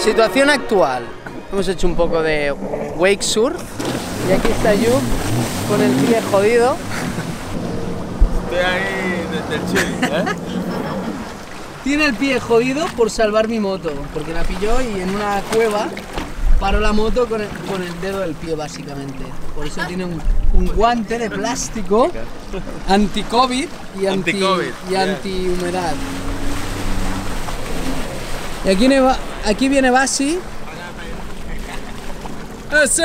situación actual. Hemos hecho un poco de wake surf y aquí está Yu con el pie jodido. Estoy ahí desde el chill, ¿eh? Tiene el pie jodido por salvar mi moto, porque la pilló y en una cueva paró la moto con el dedo del pie básicamente. Por eso tiene un guante de plástico anti-COVID y anti-humedad. Y aquí viene Basi. ¡Ese!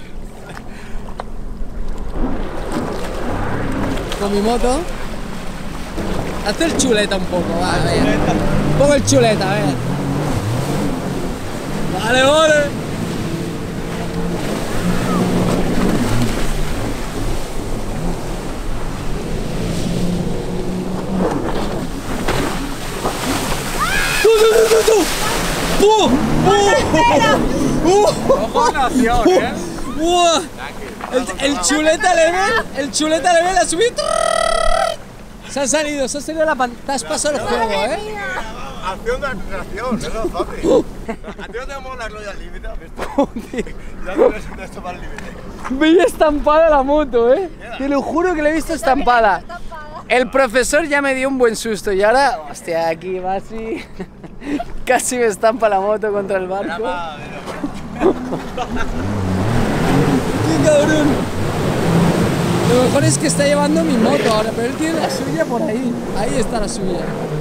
Con mi moto. Hazte el chuleta un poco, va, a ver. Un poco el chuleta, a ver. Vale, vale. ¡Ojo nación, eh! El chuleta level ha subido. Se ha salido la pantalla. Te has pasado el juego, ¿eh? Acción de acción, es lo fácil. ¿A ti no te mola lo del límite? Ya no es esto para el límite. Veía estampada la moto, ¿eh? Te lo juro que la he visto estampada. El profesor ya me dio un buen susto y ahora, hostia, aquí va así. Casi me estampa la moto contra el barco. ¡Qué cabrón! Lo mejor es que está llevando mi moto ahora, pero él tiene la suya por ahí. Ahí está la suya.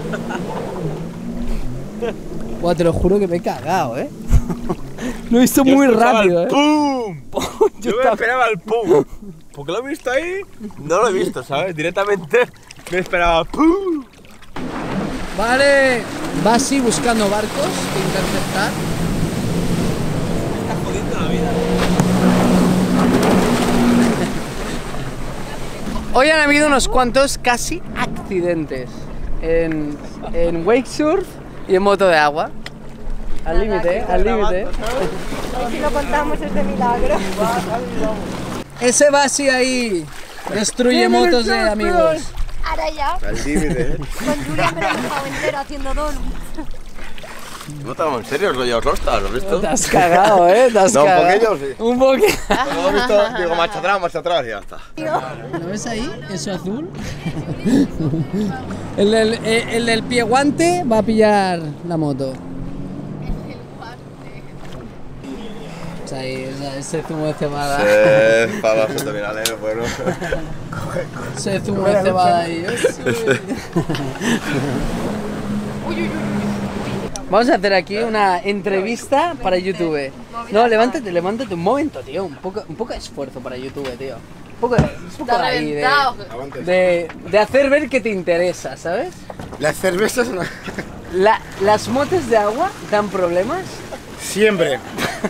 Buah, te lo juro que me he cagado, ¿eh? Lo he visto muy rápido, ¿eh? ¡Pum! Yo me esperaba el pum. Porque lo he visto ahí, no lo he visto, ¿sabes? Directamente me esperaba ¡pum! Vale, va así buscando barcos que interceptar. Me está jodiendo la vida. Hoy han habido unos cuantos casi accidentes en wake surf y en moto de agua. Al límite, ¿eh? Al límite. A ver si lo contamos este milagro. Ese va así ahí, destruye motos de amigos. Ahora ya. Al límite, ¿eh? Con Julia me lo he dejado entero haciendo donuts. No estamos en serio, lo llevas rosta, ¿lo has visto? Te has cagado, ¿eh? Te has No, un cagado. poquillo sí. Un poquillo. Lo he visto, digo, marcha atrás y ya está. ¿Lo ves ahí? Eso azul. El del pie guante va a pillar la moto. O sea, ahí, ese zumo de cebada. Sí, para los abdominales, bueno. Ese zumo de cebada ahí. Vamos a hacer aquí una entrevista para YouTube. No, levántate un momento, tío. Un poco de esfuerzo para YouTube, tío. Un poco ahí de hacer ver que te interesa, ¿sabes? Las cervezas no. ¿Las motos de agua dan problemas? Siempre.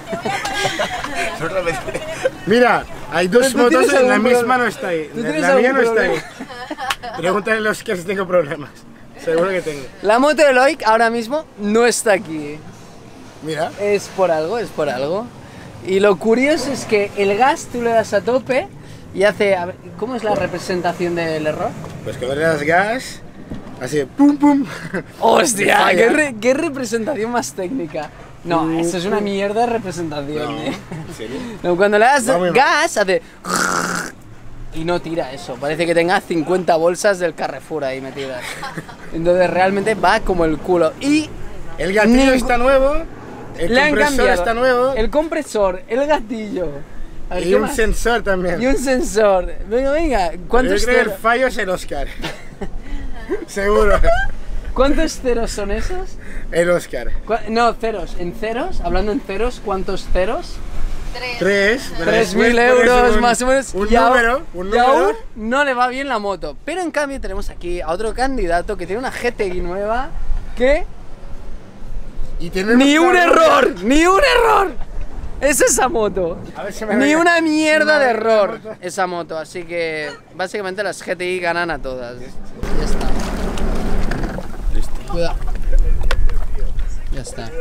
Mira, hay dos Pero tú motos, tienes la algún misma problema. no está ahí. ¿Tú tienes La mía no algún está ahí. Pregúntale a los que si tengo problemas. Seguro que tengo. La moto de Loic ahora mismo no está aquí. Mira. Es por algo, es por algo. Y lo curioso es que el gas tú le das a tope y hace... A ver, ¿cómo es la representación del error? Pues cuando le das gas, así, pum pum. ¡Hostia! Falla. ¿Qué representación más técnica? No, eso es una mierda de representación, No, ¿eh? ¿en serio? No, cuando le das Va muy mal. gas, hace... Y no tira eso, parece que tenga 50 bolsas del Carrefour ahí metidas. Entonces realmente va como el culo. Y El gatillo está nuevo, el le han compresor cambiado está nuevo el compresor, el gatillo. A ver, y ¿qué un más? sensor también. Y un sensor. Venga, Yo ¿cuántos creo que el ceros? fallo es el Oscar. Seguro. ¿Cuántos ceros son esos? El Oscar. No, ceros. En ceros, hablando en ceros, ¿cuántos ceros? 3. 3.000 euros más o menos. Un y número. y aún no le va bien la moto. Pero en cambio tenemos aquí a otro candidato que tiene una GTI nueva que... Y tenemos ¡Ni un una- error! ¡Ni un error! Es esa moto. A ver si me Ni ve- una si me mierda ve de la error moto. esa moto. Así que básicamente las GTI ganan a todas. Ya está. Cuidado. Ya está.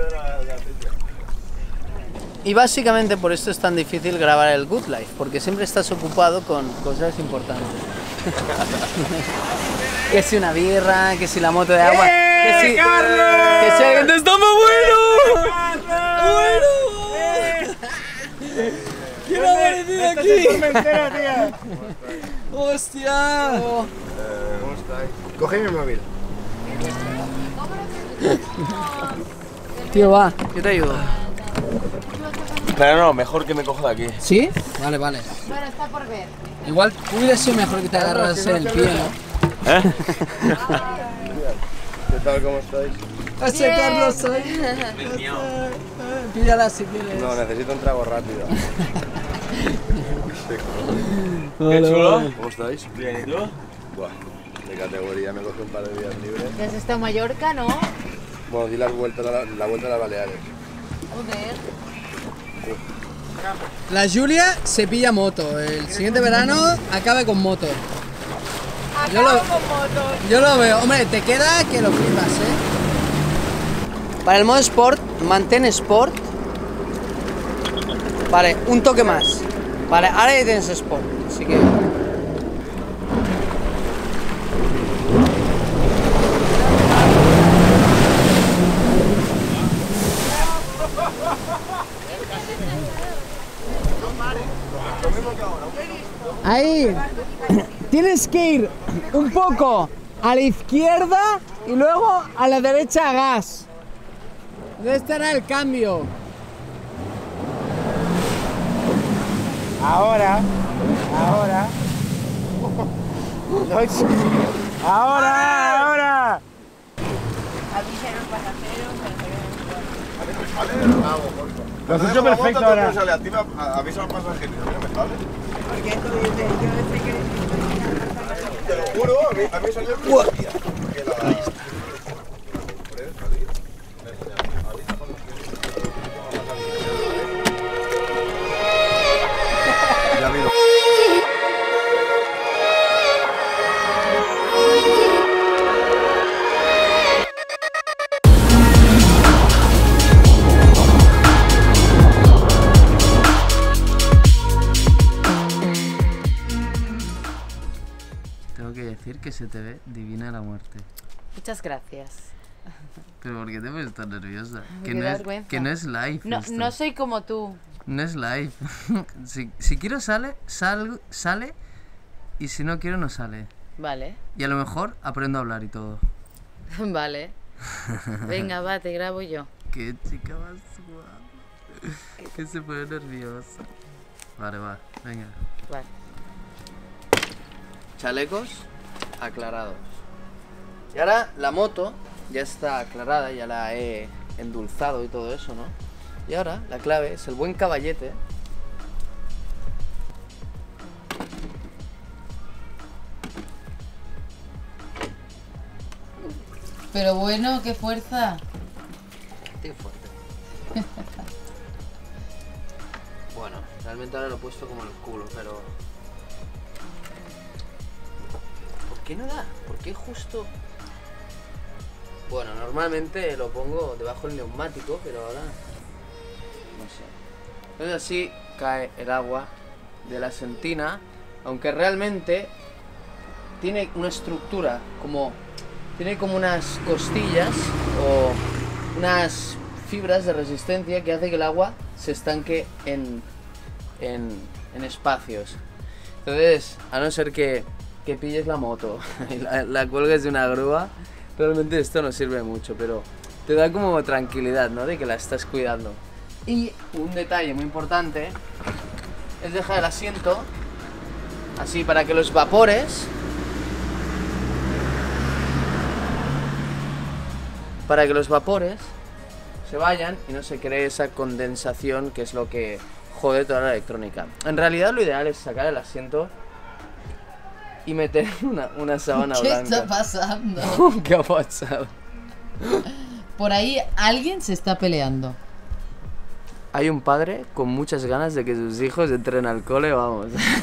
Y básicamente por esto es tan difícil grabar el Good Life, porque siempre estás ocupado con cosas importantes. Que si una birra, que si la moto de agua. sí, ¡Carlos! que sí, alguien te está muy bueno. ¡Bueno! ¿Quién ha aparecido Este aquí? es el tormentero, tío. ¡Hostia! ¿Cómo estáis? Coge mi móvil. Tío, va, yo te ayudo. Pero no, mejor que me coja de aquí. ¿Sí? Vale, vale. Bueno, está por ver. Igual hubiera sido mejor que te agarras en el pie, ¿no? ¿Eh? ¿Qué tal? ¿Cómo estáis? Ese Bien. Carlos ahí. Píllala si quieres. No, necesito un trago rápido. Vale, ¿Qué chulo? vale. ¿Cómo estáis? Bien, ¿y tú? Buah, de categoría, me cogí un par de días libres. ¿Te has estado en Mallorca, no? Bueno, di la vuelta a las Baleares. Joder. La Julia se pilla moto. El siguiente verano acabe con moto. Yo lo, yo lo veo. Hombre, te queda que lo flipas, ¿eh? Para el modo Sport, mantén Sport. Vale, un toque más. Vale, ahora ya tienes Sport. Así que... Ahí. Tienes que ir un poco a la izquierda y luego a la derecha a gas. ¿Dónde estará el cambio? Ahora. Ahora. Ahora. Lo has hecho perfecto ahora. Avisa al pasajero, no me sale. Te lo juro, a mí salió el primer día. Porque la... Ya vino. Tengo que decir que se te ve divina la muerte. Muchas gracias. Pero ¿por qué te ves tan nerviosa? Me da vergüenza. Que no es live. No, esto. no soy como tú. No es live. si quiero sale, sale y si no quiero no sale. Vale. Y a lo mejor aprendo a hablar y todo. Vale. Venga, va, te grabo yo. Qué chica más guapa. Que se pone nerviosa. Vale, va, venga. Vale. Chalecos aclarados. Y ahora la moto ya está aclarada, ya la he endulzado y todo eso, ¿no? Y ahora la clave es el buen caballete. Pero bueno, qué fuerza. Qué fuerte. Bueno, realmente ahora lo he puesto como el culo, pero... ¿Por qué no da? ¿Por qué justo...? Bueno, normalmente lo pongo debajo del neumático, pero ahora... No sé. Entonces así cae el agua de la sentina, aunque realmente tiene una estructura como... Tiene como unas costillas o unas fibras de resistencia que hace que el agua se estanque en espacios. Entonces, a no ser que pilles la moto y la cuelgues de una grúa, realmente esto no sirve mucho, pero te da como tranquilidad, ¿no? De que la estás cuidando. Y un detalle muy importante es dejar el asiento así para que los vapores... Para que los vapores se vayan y no se cree esa condensación que es lo que jode toda la electrónica. En realidad lo ideal es sacar el asiento y meter una sábana blanca. ¿Qué está pasando? ¿Qué ha pasado? Por ahí alguien se está peleando. Hay un padre con muchas ganas de que sus hijos entren al cole, vamos.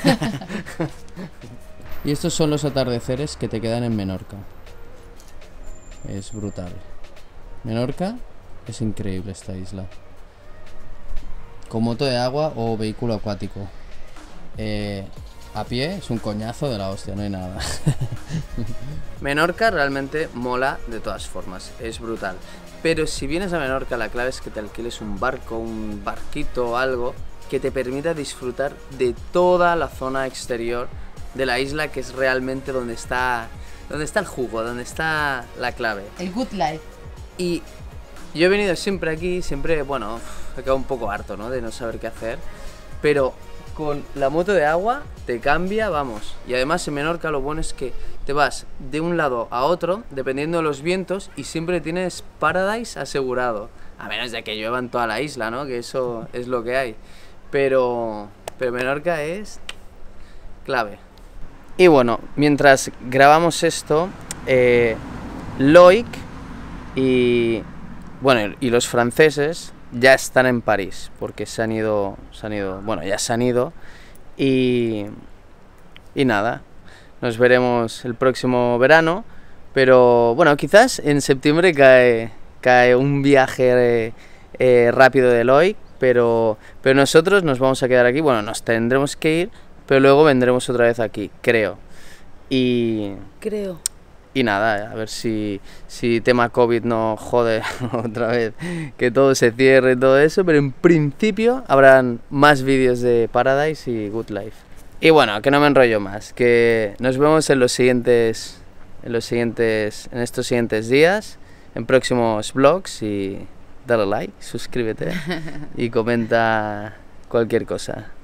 Y estos son los atardeceres que te quedan en Menorca. Es brutal. Menorca es increíble esta isla. Con moto de agua o vehículo acuático. a pie es un coñazo de la hostia, no hay nada. Menorca realmente mola de todas formas, es brutal. Pero si vienes a Menorca, la clave es que te alquiles un barco, un barquito o algo que te permita disfrutar de toda la zona exterior de la isla, que es realmente donde está el jugo, donde está la clave. El good life. Y yo he venido siempre aquí, siempre, bueno, he quedado un poco harto, ¿no? De no saber qué hacer, pero con la moto de agua te cambia, vamos. Y además en Menorca lo bueno es que te vas de un lado a otro, dependiendo de los vientos, y siempre tienes Paradise asegurado. A menos de que llueva en toda la isla, ¿no? Que eso es lo que hay. Pero Menorca es clave. Y bueno, mientras grabamos esto, Loic y los franceses ya están en París, porque se han ido, bueno, ya se han ido, y nada, nos veremos el próximo verano, pero bueno, quizás en septiembre cae un viaje rápido de Loic, pero nosotros nos vamos a quedar aquí, bueno, nos tendremos que ir, pero luego vendremos otra vez aquí, creo. Y nada, a ver si tema COVID no jode otra vez, que todo se cierre y todo eso, pero en principio habrán más vídeos de Paradise y Good Life. Y bueno, que no me enrollo más, que nos vemos en estos siguientes días, en próximos vlogs, y dale like, suscríbete y comenta cualquier cosa.